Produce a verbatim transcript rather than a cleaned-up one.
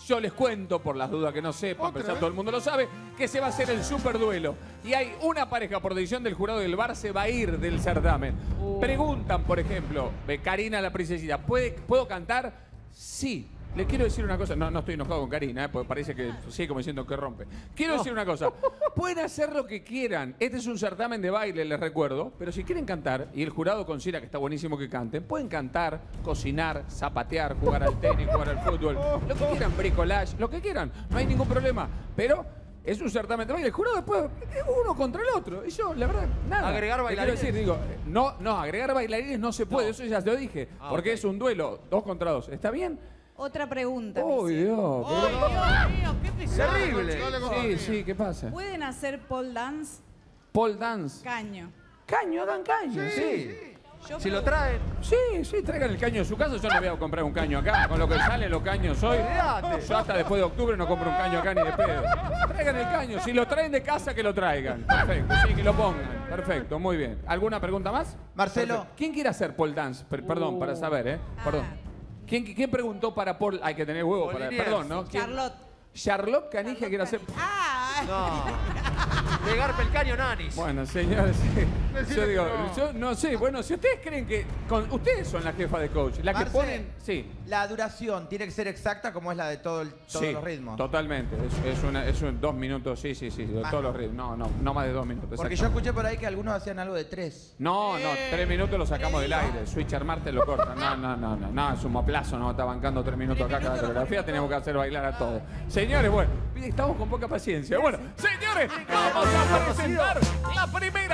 Yo les cuento, por las dudas que no sepan, pero ya todo el mundo lo sabe, que se va a hacer el superduelo. Y hay una pareja por decisión del jurado del V A R se va a ir del certamen. Uh. Preguntan, por ejemplo, Karina la princesita, ¿puede, ¿puedo cantar? Sí. Le quiero decir una cosa, no, no estoy enojado con Karina, ¿eh? Porque parece que sigue como diciendo que rompe. Quiero no. decir una cosa, pueden hacer lo que quieran. Este es un certamen de baile, les recuerdo, pero si quieren cantar, y el jurado considera que está buenísimo que canten, pueden cantar, cocinar, zapatear, jugar al tenis, jugar al fútbol, lo que quieran, bricolage, lo que quieran, no hay ningún problema. Pero es un certamen de baile, el jurado después es uno contra el otro. Y yo, la verdad, nada. Agregar bailarines. Quiero decir, digo, no, no, agregar bailarines no se puede, no. Eso ya te lo dije, ah, porque okay. es un duelo, dos contra dos. ¿Está bien? Otra pregunta. ¡Oh, Dios! ¡Oh, Dios mío! ¡Qué pesado! Terrible. Sí, sí, ¿qué pasa? ¿Pueden hacer pole dance? Pole dance. Caño. ¿Caño? ¿Hagan caño? Sí. sí. Yo si lo traen. Sí, sí, traigan el caño de su casa. Yo no voy a comprar un caño acá. Con lo que salen los caños hoy. Yo hasta después de octubre no compro un caño acá ni de pedo. Traigan el caño. Si lo traen de casa, que lo traigan. Perfecto, sí, que lo pongan. Perfecto, muy bien. ¿Alguna pregunta más? Marcelo. Perfecto. ¿Quién quiere hacer pole dance? Per perdón, uh. para saber, ¿eh? Perdón. Ah. ¿Quién, ¿Quién preguntó para pole? Hay que tener huevo para... Perdón, ¿no? ¿Quién? Charlotte. Charlotte Canija quiere hacer... ¡Ah! No. Pegar pelcaño nanis. Bueno, señores, yo digo, no. yo no sé, bueno, si ustedes creen que... Con, ustedes son la jefa de coach, la Marce, que ponen... Sí. La duración tiene que ser exacta como es la de todo el, todos sí, los ritmos. Totalmente, es, es, una, es un dos minutos, sí, sí, sí, de más todos los ritmos. No, no, no más de dos minutos. Porque yo escuché por ahí que algunos hacían algo de tres. No, no, tres minutos lo sacamos del aire. Switcher Marte lo corta. No, no, no, no, no, es un moplazo, no está bancando tres minutos acá cada coreografía. Tenemos que hacer bailar a todos. Señores, bueno, estamos con poca paciencia. Bueno, señores, vamos a presentar la primera.